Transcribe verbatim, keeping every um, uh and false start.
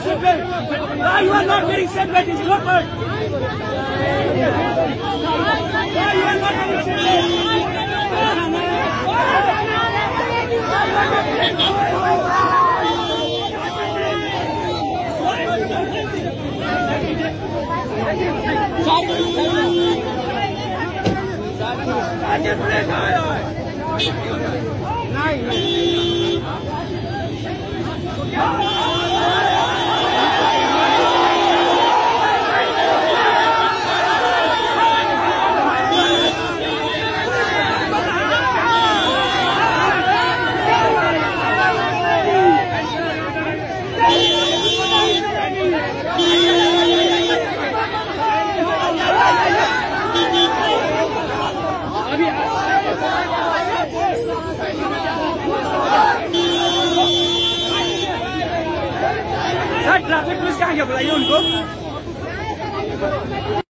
seatbelt. Why you are not wearing seatbelt? It's not good. Why you are not wearing traffic police कहाँ गया, बुलाइए उनको।